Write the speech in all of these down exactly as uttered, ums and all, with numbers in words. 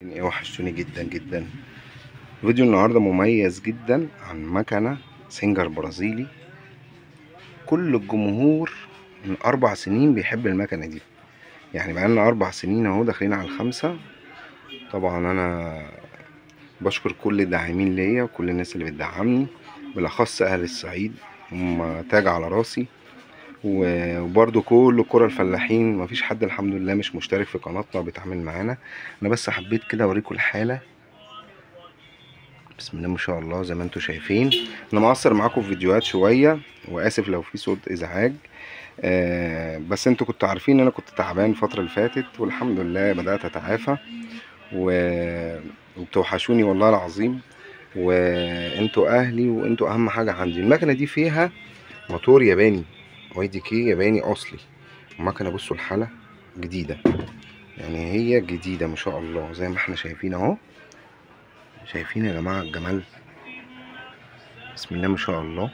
ايه، وحشتوني جدا جدا. فيديو النهارده مميز جدا عن مكنه سينجر برازيلي. كل الجمهور من اربع سنين بيحب المكنه دي، يعني بقالنا اربع سنين اهو داخلين على الخمسه. طبعا انا بشكر كل الداعمين ليا وكل الناس اللي بتدعمني، بالاخص اهل الصعيد، هم تاج على راسي. وبرضو كل كرة الفلاحين، مفيش حد الحمد لله مش مشترك في قناتنا وبيتعامل معانا. انا بس حبيت كده اوريكم الحاله. بسم الله ما شاء الله زي ما انتم شايفين. انا مقصر معاكم في فيديوهات شويه، واسف لو في صوت ازعاج. آه بس انتوا كنتوا عارفين ان انا كنت تعبان الفتره اللي فاتت، والحمد لله بدات اتعافى و... وبتوحشوني والله العظيم. وانتوا اهلي وانتوا اهم حاجه عندي. المكنه دي فيها موتور ياباني، واي دي كي ياباني اصلي. المكنه بصوا الحاله جديده، يعني هي جديده ما شاء الله زي ما احنا شايفين اهو. شايفين يا جماعه الجمال؟ بسم الله ما شاء الله.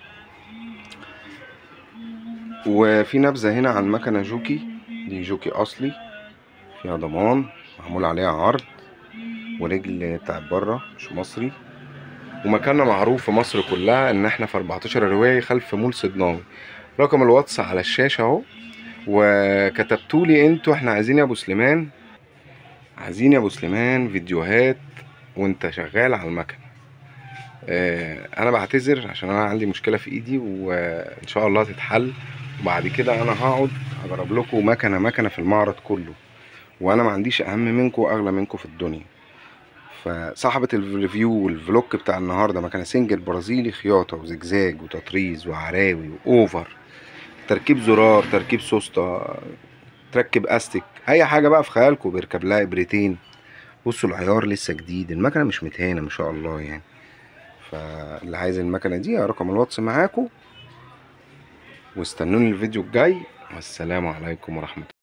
وفي نبذه هنا عن مكنه جوكي، دي جوكي اصلي فيها ضمان، معمول عليها عرض، ورجل بتاعت بره مش مصري. ومكاننا معروف في مصر كلها ان احنا في اربعتاشر رواية خلف مول صدناوي. رقم الواتس على الشاشه اهو، وكتبتولي انتوا احنا عايزين يا ابو سليمان، عايزين يا ابو سليمان فيديوهات وانت شغال على المكنه. اه انا بعتذر عشان انا عندي مشكله في ايدي، وان شاء الله تتحل. وبعد كده انا هقعد اجرب لكم مكنه مكنه في المعرض كله، وانا ما عنديش اهم منكم واغلى منكم في الدنيا. فصاحبه الريفيو والفلوج بتاع النهارده مكنه سنجل برازيلي، خياطه وزجزاج وتطريز وعراوي واوفر، تركيب زرار، تركيب سوسته، تركب استك، اي حاجه بقى في خيالكم، بيركب لها ابرتين. بصوا العيار لسه جديد، المكنه مش متهانه ما شاء الله يعني. فاللي عايز المكنه دي رقم الواتس معاكم، واستنوني الفيديو الجاي، والسلام عليكم ورحمه الله.